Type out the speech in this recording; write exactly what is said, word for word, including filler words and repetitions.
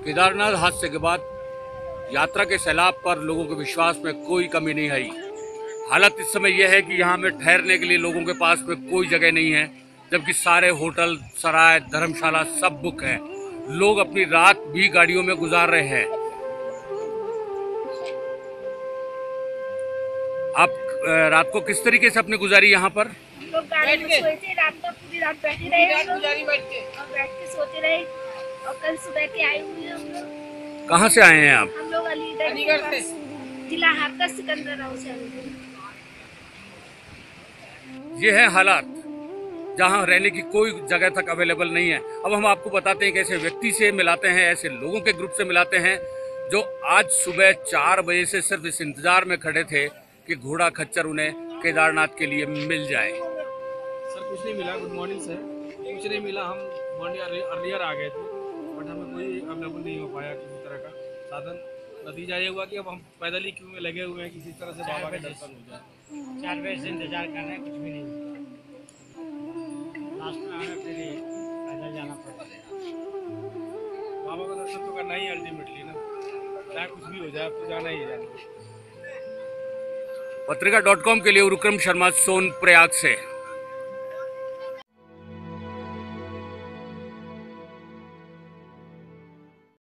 केदारनाथ हादसे के बाद यात्रा के सैलाब पर लोगों के विश्वास में कोई कमी नहीं आई। हालत इस समय यह है कि यहाँ में ठहरने के लिए लोगों के पास में कोई जगह नहीं है, जबकि सारे होटल, सराय, धर्मशाला सब बुक है। लोग अपनी रात भी गाड़ियों में गुजार रहे हैं। आप रात को किस तरीके से अपनी गुजारी यहाँ पर? लोग गाड़ी में सोए थे, रात को पूरी रात बैठे रहे हम लोग बैठ के और बैठ के सोते रहे और कल सुबह के आए हुए हैं हम लोग। कहाँ से आए हैं आप? हम लोग अलीगढ़ से, जिला हाथरस सिकंदराबाद से आए हैं। ये है हालात जहाँ रहने की कोई जगह तक अवेलेबल नहीं है। अब हम आपको बताते हैं कि ऐसे व्यक्ति से मिलाते हैं, ऐसे लोगों के ग्रुप से मिलाते हैं जो आज सुबह चार बजे से सिर्फ इस इंतजार में खड़े थे कि घोड़ा खच्चर उन्हें केदारनाथ के लिए मिल जाए। सर कुछ नहीं मिला, गुड मॉर्निंग सर, कुछ नहीं मिला। हम मॉर्निंग अर्लियर आ गए थे बट हमें कोई अवेलेबल नहीं हो पाया किसी तरह का साधन। नतीजा ये हुआ कि अब हम पैदल ही क्यू में लगे हुए हैं, किसी तरह से बाबा के दर्शन हो जाए। चार बजे से इंतजार कर रहे हैं, कुछ भी नहीं। लास्ट में हमें फिर पैदल जाना पड़ा। बाबा का दर्शन तो करना ही अल्टीमेटली ना, चाहे कुछ भी हो जाए, अब तो जाना ही जाना। पत्रिका डॉट कॉम के लिए उरुक्रम शर्मा, सोनप्रयाग से।